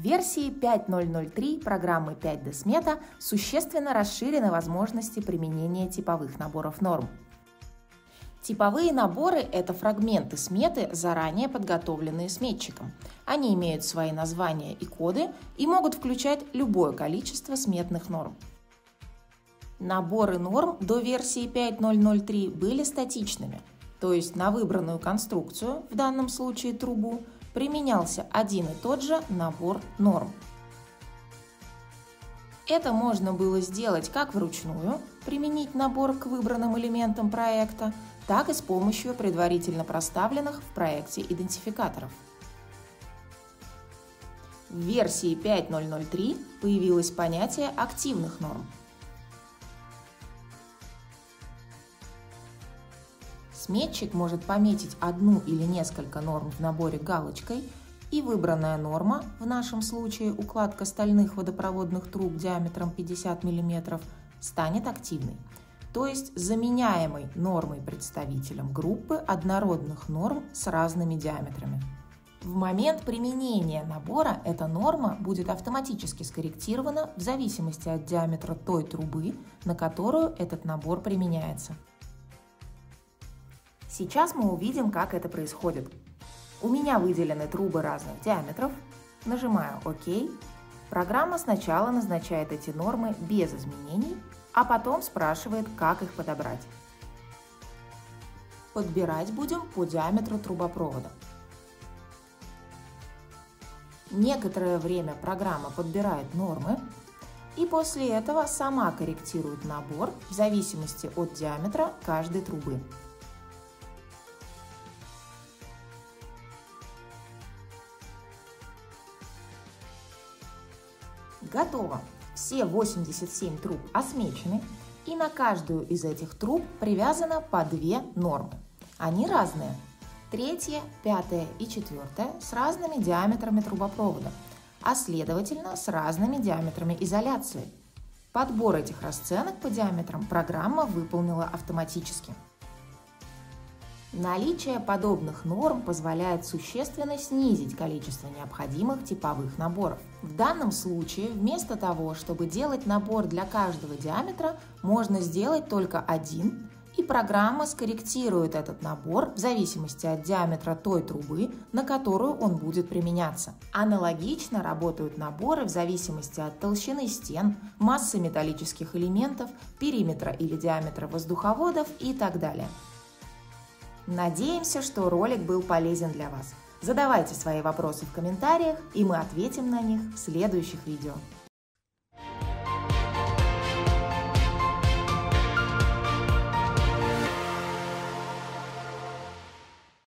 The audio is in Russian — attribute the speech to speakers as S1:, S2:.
S1: версии 5.0.0.3 программы 5D Смета существенно расширены возможности применения типовых наборов норм. Типовые наборы – это фрагменты сметы, заранее подготовленные сметчиком. Они имеют свои названия и коды и могут включать любое количество сметных норм. Наборы норм до версии 5.0.0.3 были статичными, то есть на выбранную конструкцию, в данном случае трубу, применялся один и тот же набор норм. Это можно было сделать как вручную, применить набор к выбранным элементам проекта, так и с помощью предварительно проставленных в проекте идентификаторов. В версии 5.0.0.3 появилось понятие активных норм. Сметчик может пометить одну или несколько норм в наборе галочкой, и выбранная норма, в нашем случае укладка стальных водопроводных труб диаметром 50 мм, станет активной, то есть заменяемой нормой-представителем группы однородных норм с разными диаметрами. В момент применения набора эта норма будет автоматически скорректирована в зависимости от диаметра той трубы, на которую этот набор применяется. Сейчас мы увидим, как это происходит. У меня выделены трубы разных диаметров. Нажимаю ОК. Программа сначала назначает эти нормы без изменений, а потом спрашивает, как их подобрать. Подбирать будем по диаметру трубопровода. Некоторое время программа подбирает нормы и после этого сама корректирует набор в зависимости от диаметра каждой трубы. Готово! Все 87 труб осмечены, и на каждую из этих труб привязано по две нормы. Они разные. Третья, пятая и четвертая с разными диаметрами трубопровода, а следовательно с разными диаметрами изоляции. Подбор этих расценок по диаметрам программа выполнила автоматически. Наличие подобных норм позволяет существенно снизить количество необходимых типовых наборов. В данном случае, вместо того, чтобы делать набор для каждого диаметра, можно сделать только один, и программа скорректирует этот набор в зависимости от диаметра той трубы, на которую он будет применяться. Аналогично работают наборы в зависимости от толщины стен, массы металлических элементов, периметра или диаметра воздуховодов и так далее. Надеемся, что ролик был полезен для вас. Задавайте свои вопросы в комментариях, и мы ответим на них в следующих видео.